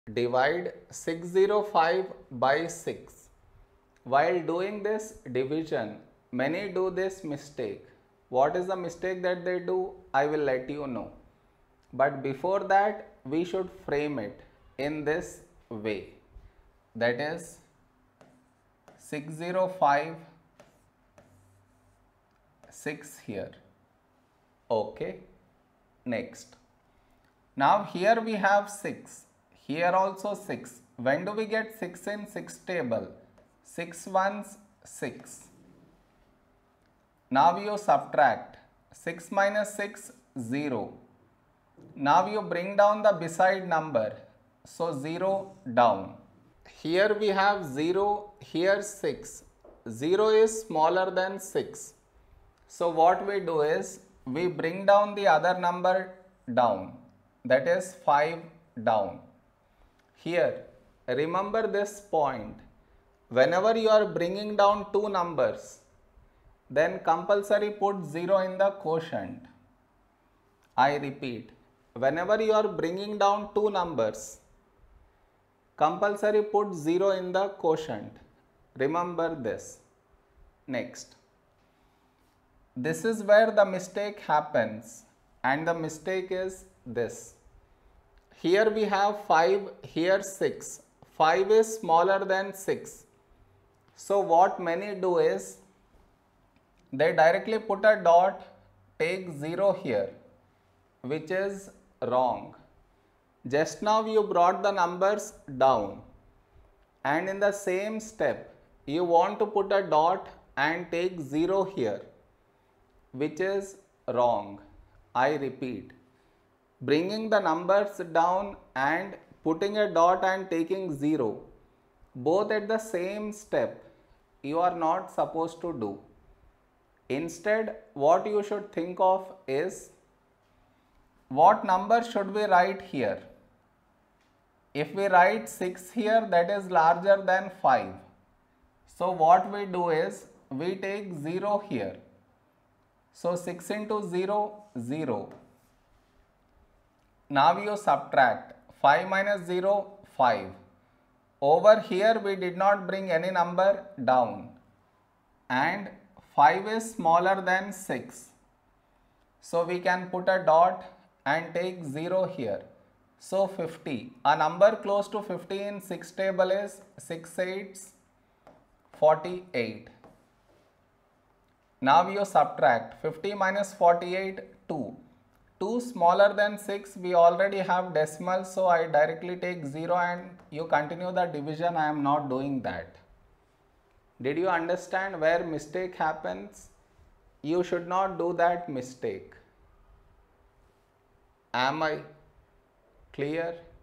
divide 605 by 6. While doing this division, many do this mistake. What is the mistake that they do? I will let you know. But before that, we should frame it in this way. That is 605, 6 here. Okay. Next. Now here we have 6. Here also 6. When do we get 6 in 6 table? 6 ones 6. Now you subtract. 6 minus 6, 0. Now you bring down the beside number. So 0 down. Here we have 0, here 6. 0 is smaller than 6. So what we do is, we bring down the other number down. That is 5 down. Here, remember this point. Whenever you are bringing down two numbers, then compulsory put 0 in the quotient. I repeat, whenever you are bringing down two numbers, compulsory put 0 in the quotient. Remember this. Next. This is where the mistake happens, and the mistake is this. Here we have 5, here 6. 5 is smaller than 6. So what many do is, they directly put a dot, take 0 here, which is wrong. Just now you brought the numbers down, and in the same step you want to put a dot and take 0 here, which is wrong. I repeat, bringing the numbers down and putting a dot and taking 0, both at the same step, you are not supposed to do. Instead, what you should think of is, what number should we write here? If we write 6 here, that is larger than 5. So what we do is, we take 0 here. So 6 into 0, 0. Now you subtract. 5 minus 0, 5. Over here we did not bring any number down. And 5 is smaller than 6. So we can put a dot and take 0 here. So 50. A number close to 50 in 6 table is 6 8s 48. Now you subtract. 50 minus 48, 2. 2 smaller than 6, we already have decimal, so I directly take 0 and you continue the division. I am not doing that. Did you understand where mistake happens? You should not do that mistake. Am I clear?